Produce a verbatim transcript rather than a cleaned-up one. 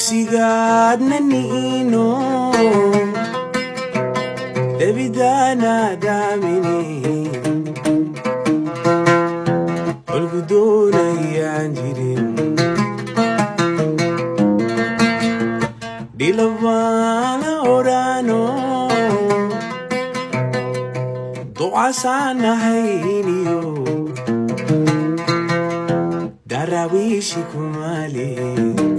dugsigaad nanino debidana damini olgudona yanjirin dilavana orano doa sana hayniyo darawishi kumali